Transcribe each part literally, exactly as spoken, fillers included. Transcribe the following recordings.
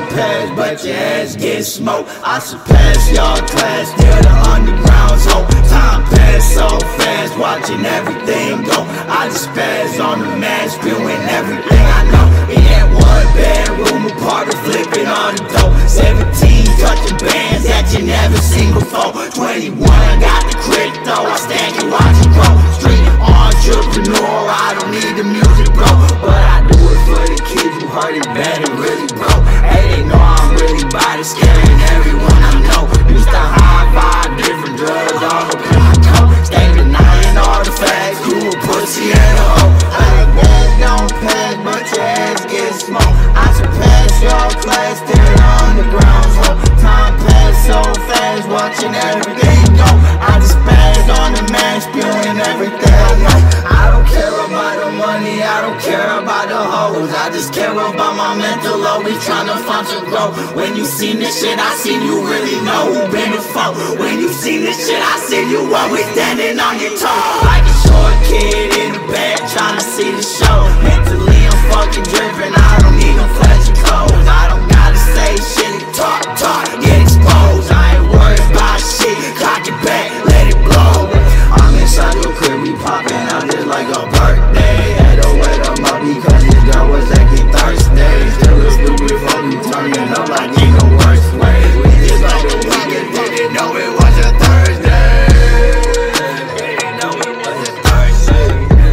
don't pass, but your ass get smoked. I surpass y'all class, till the underground's hope. Time pass so fast, watching everything go. I just pass on the mask, spewing everything I know. In that one bedroom apartment, flipping all the dope. Seventeen touching bands that you never seen before. Twenty-one, I got the crypto, I stack it, watch it grow. Street entrepreneur, I don't need the music, bro, but I do it for the kids who heard it bad and really broke. Hey, they know I'm really body scaring everyone I know. Used to high five different drugs all up in my coat. Stay denying all the facts, you a pussy and a hoe. Like that don't pass, but your ass get smoked. I surpass your class, till the underground's hope. Time pass so fast, watching everything go. I just passed on the man, spewing everything I know. I don't care about the money, I don't care about the hoes. I just care about my mental, always trying to function, grow. When you seen this shit, I seen you really know who been the foe. When you seen this shit, I seen you always standing on your toes. Like a short kid in the back, trying to see the show. Mentally I'm fucking driven, I don't need no flashy clothes. I don't gotta say shit, talk, talk, get exposed. I ain't worried about shit, cock it back, let it blow. I'm inside your crib, we popping out just like a birthday. Had to wet up up because this girl was acting thirsty. Still a stupid fuck, you turning up like in the worst way. We just like the weekend, didn't know it was a Thursday. Didn't know it was a Thursday.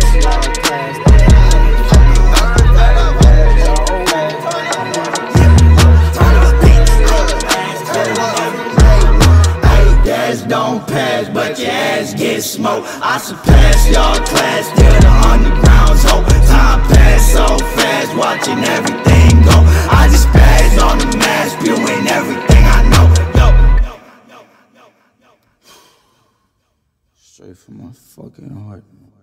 Don't pass, but your ass get smoked. I surpass y'all class, till the underground's hope. Time pass so fast, watching everything go. I just pass on the mask, spewing everything I know. Yo. Straight from my fucking heart.